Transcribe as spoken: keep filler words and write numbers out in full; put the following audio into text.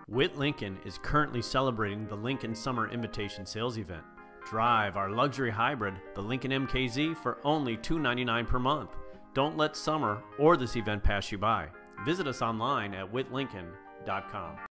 Witt Lincoln is currently celebrating the Lincoln Summer Invitation Sales Event. Drive our luxury hybrid, the Lincoln M K Z, for only two hundred ninety-nine dollars per month. Don't let summer or this event pass you by. Visit us online at witt lincoln dot com.